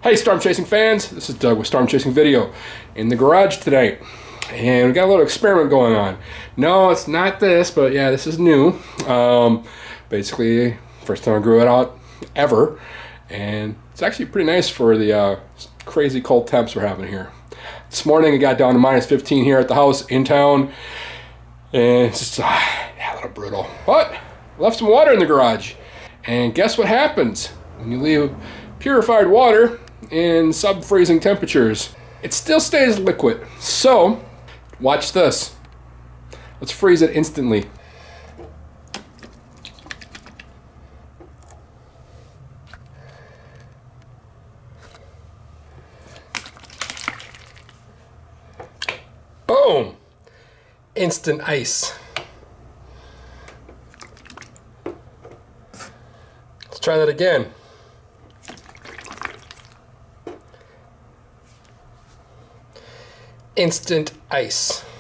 Hey Storm Chasing fans, this is Doug with Storm Chasing Video in the garage tonight, and we got a little experiment going on. No, it's not this, but yeah, this is new. Basically, first time I grew it out ever, and it's actually pretty nice for the crazy cold temps we're having here. This morning it got down to minus 15 here at the house in town, and it's just yeah, a little brutal. But left some water in the garage, and guess what happens when you leave purified water in sub-freezing temperatures? It still stays liquid. So watch this. Let's freeze it instantly. Boom! Instant ice. Let's try that again. Instant ice.